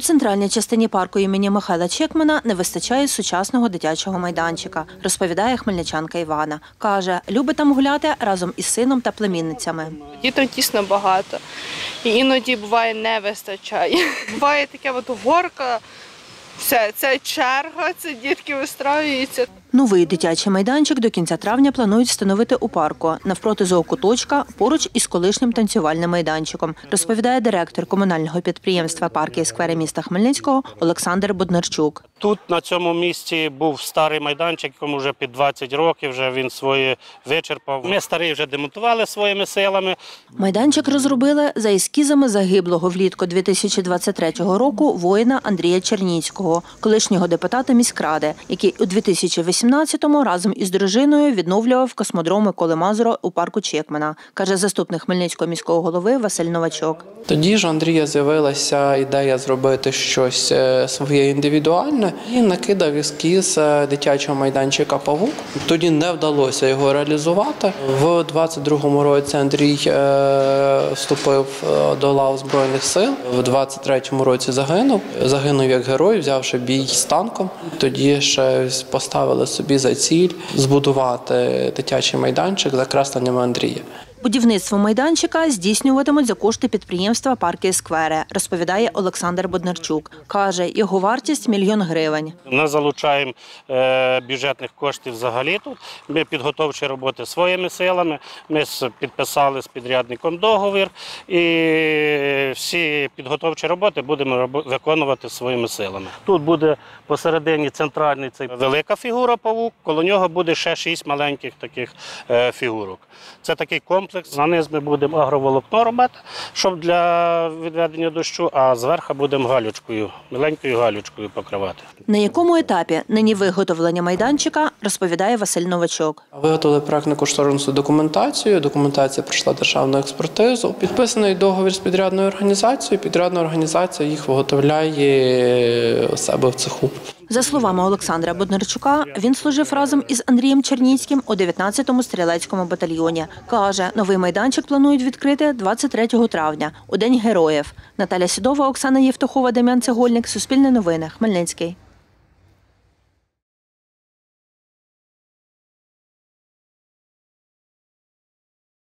У центральній частині парку імені Михайла Чекмана не вистачає сучасного дитячого майданчика, розповідає хмельничанка Івана. Каже, любить там гуляти разом із сином та племінницями. Діток дійсно багато, і іноді буває не вистачає. Буває таке горка, все, це черга, це дітки вистраюються. Новий дитячий майданчик до кінця травня планують встановити у парку, навпроти зоокуточка, поруч із колишнім танцювальним майданчиком, розповідає директор комунального підприємства «Парки і сквери» міста Хмельницького Олександр Боднарчук. Тут, на цьому місці, був старий майданчик, якому вже під 20 років, вже він свої вичерпав. Ми старий вже демонтували своїми силами. Майданчик розробили за ескізами загиблого влітку 2023 року воїна Андрія Черніцького, колишнього депутата міськради, який у 2018-му разом із дружиною відновлював космодром Миколи Мазура у парку Чекмана, каже заступник Хмельницького міського голови Василь Новачок. Тоді ж у Андрія з'явилася ідея зробити щось своє індивідуальне і накидав ескіз дитячого майданчика «Павук». Тоді не вдалося його реалізувати. В 22-му році Андрій вступив до лав Збройних сил, в 23-му році загинув. Загинув як герой, взявши бій з танком. Тоді ще поставили собі за ціль збудувати дитячий майданчик за кресленнями Андрія. Будівництво майданчика здійснюватимуть за кошти підприємства «Парки і сквери», розповідає Олександр Боднарчук. Каже, його вартість – 1 мільйон гривень. Ми залучаємо бюджетних коштів взагалі тут. Ми підготовчі роботи своїми силами. Ми підписали з підрядником договір. І всі підготовчі роботи будемо виконувати своїми силами. Тут буде посередині центральний – це велика фігура павук, коло нього буде ще 6 маленьких таких фігурок. Це такий комплекс. На низ ми будемо агроволокно робити, щоб для відведення дощу, а зверху будемо галючкою, маленькою галючкою покривати. На якому етапі нині виготовлення майданчика, розповідає Василь Новачок. Виготовили проектно-кошторисну документацію, документація пройшла державну експертизу. Підписаний договір з підрядною організацією, підрядна організація їх виготовляє у себе в цеху. За словами Олександра Боднарчука, він служив разом із Андрієм Черніцьким у 19-му стрілецькому батальйоні. Каже, новий майданчик планують відкрити 23 травня, у День героїв. Наталя Сідова, Оксана Євтухова, Дем'ян Цегольник, Суспільне новини, Хмельницький.